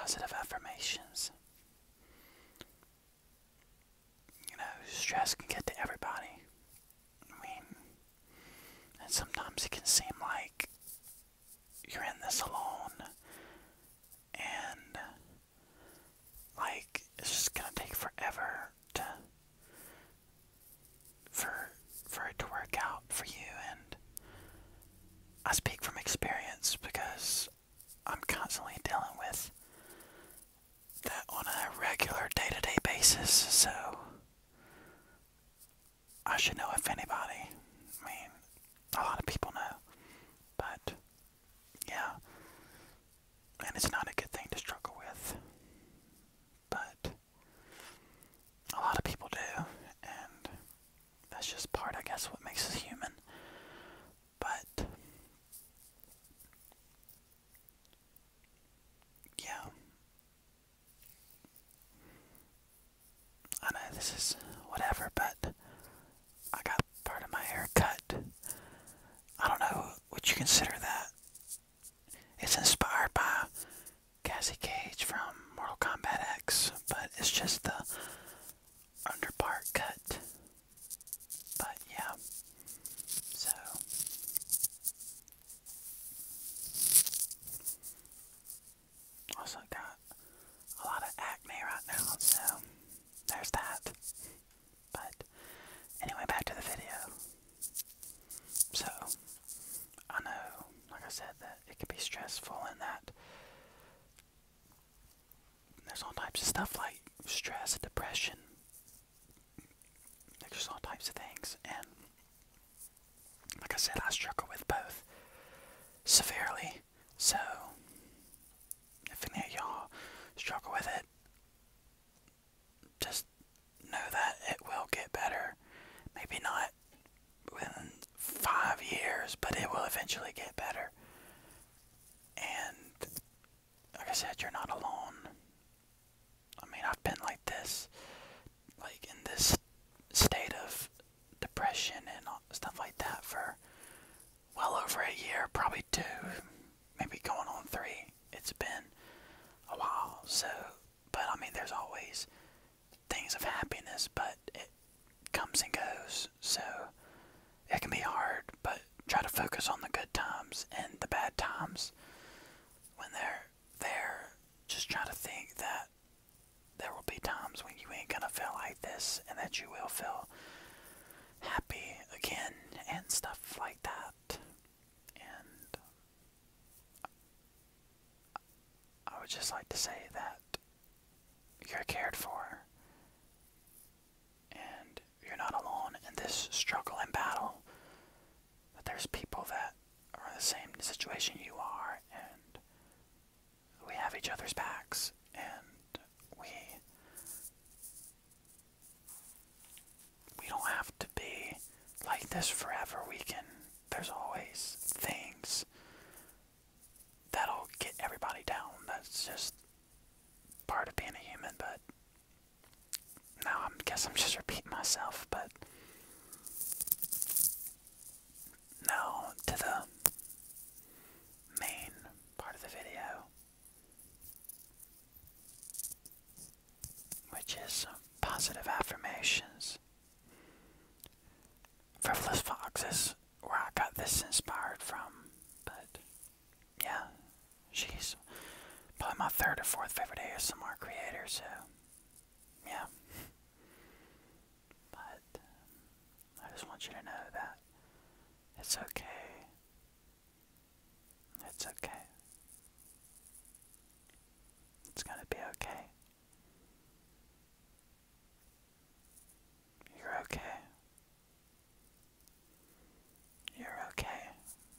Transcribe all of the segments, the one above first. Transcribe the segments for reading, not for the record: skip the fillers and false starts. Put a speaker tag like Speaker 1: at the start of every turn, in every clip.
Speaker 1: positive affirmations. You know, stress can get to everybody. I mean, and sometimes it can seem like you're in this alone, and like it's just gonna take forever for it to work out for you. And I speak from experience because I'm constantly dealing with that on a regular day-to-day basis, so I should know if anybody. I mean, a lot of people know, but yeah, and it's not a good thing to struggle with, but a lot of people do, and that's just part, I guess, what makes us human. But yeah, I know this is whatever, but I got part of my hair cut. I don't know, would you consider that? It's inspired by Cassie Cage from Mortal Kombat X, but it's just the underpart cut. But yeah, so also got a lot of acne right now, so there's that. But anyway, back to the video. So I know, like I said, that it can be stressful and that there's all types of stuff like stress and depression. There's all types of things, and like I said, I struggle with both severely. So if any of y'all struggle with it, just know that it will get better. Maybe not within 5 years, but it will eventually get better. And like I said, you're not alone. I mean, I've been like this, like in this state of depression and stuff like that for well over a year, probably 2, maybe going on 3. It's been a while, so, but I mean, there's always things of happiness, but it comes and goes, so it can be hard, but try to focus on the good times and the bad times when they're there. Just try to think that there will be times when you ain't gonna feel like this and that you will feel happy again and stuff like that. And I would just like to say that you're cared for and you're not alone in this struggle and battle. But there's people that are in the same situation you are, and we have each other's backs, and we don't have to be like this forever. There's always things that'll get everybody down. That's just part of being a human, but now I guess I'm just repeating myself, but now to the main part of the video, which is positive affirmations. FrivolousFox is where I got this inspired from, but yeah, she's probably my 3rd or 4th favorite ASMR creator, so yeah. But I just want you to know that it's okay. It's okay. It's gonna be okay. You're okay. You're okay.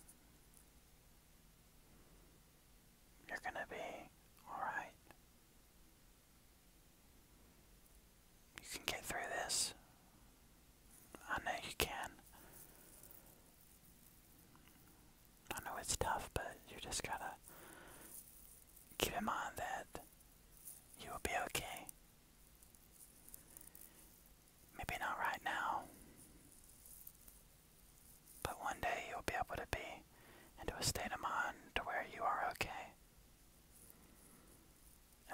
Speaker 1: You're gonna be alright. You can get through this. I know you can. I know it's tough, but you just gotta keep in mind that you will be okay. Maybe not right now, but one day you'll be able to be into a state of mind to where you are okay.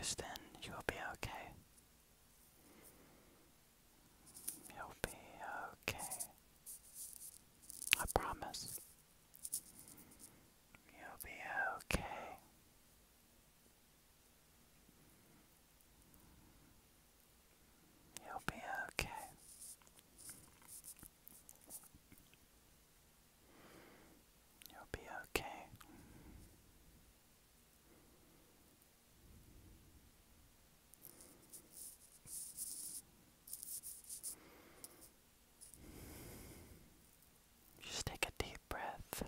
Speaker 1: because then you'll be okay. You'll be okay. I promise. You'll be okay. You'll be okay. You'll be okay. Just take a deep breath.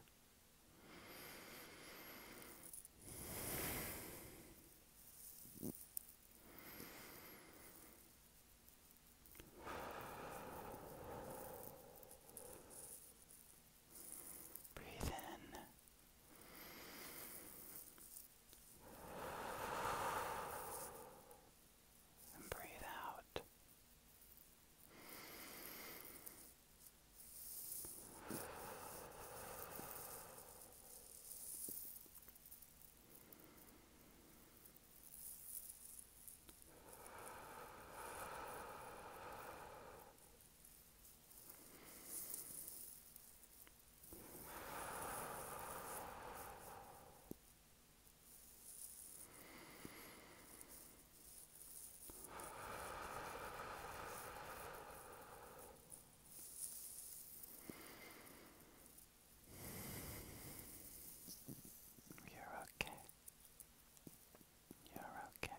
Speaker 1: Breathe in. And breathe out. You're okay. You're okay.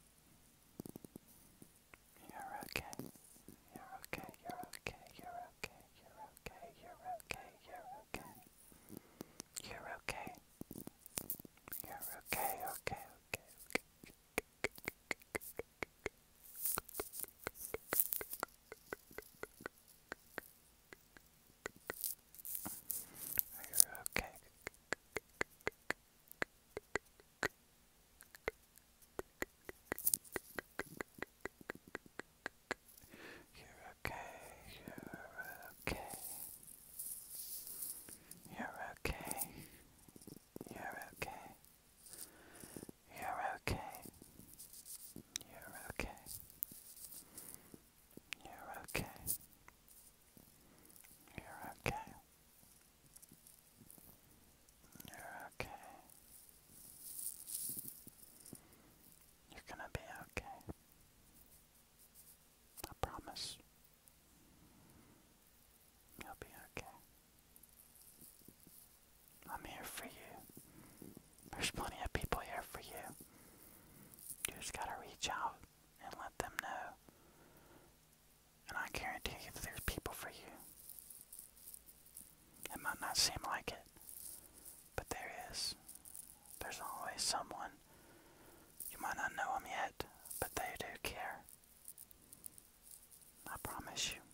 Speaker 1: You're okay. You're okay. You're okay. You're okay. You're okay. You're okay. You're okay. You're okay. You're okay. Okay. Okay. You're okay. You're okay. You're okay. You're okay. You're okay. You're okay. You're okay. You're okay. You're okay. You're gonna be okay. I promise. You'll be okay. I'm here for you. There's plenty of people here for you. You just gotta reach out and let them know. And I guarantee you that there's people for you. It might not seem like it, but there is. There's always someone. You might not know them yet, but they do care. I promise you.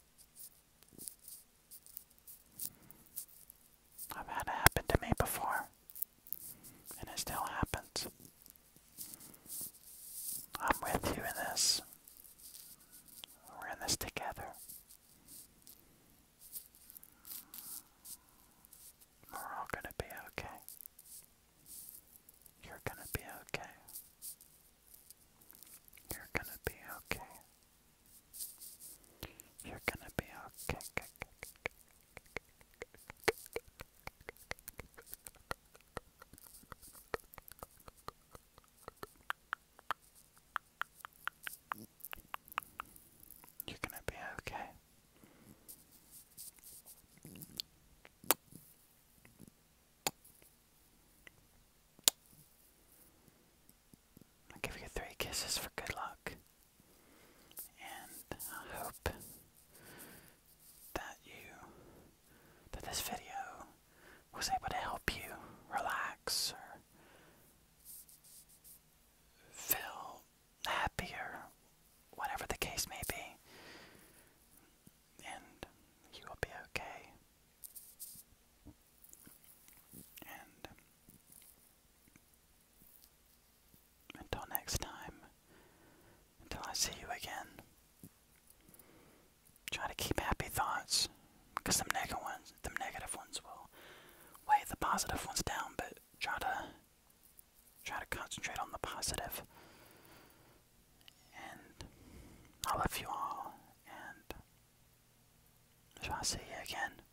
Speaker 1: I've had it happen to me before, and it still happens. I'm with you in this. We're in this together. We're all gonna be okay. You're gonna be okay. You're gonna be okay. You're gonna be okay. You're gonna be okay. I'll give you 3 kisses for good luck. And I hope that this video was able to help you relax or feel happy or whatever the case may be. And you will be okay. And until next time, until I see you again, try to keep happy thoughts, because them negative ones will weigh the positive ones down, but try to concentrate on the positive. I love you all, and I just want to see you again.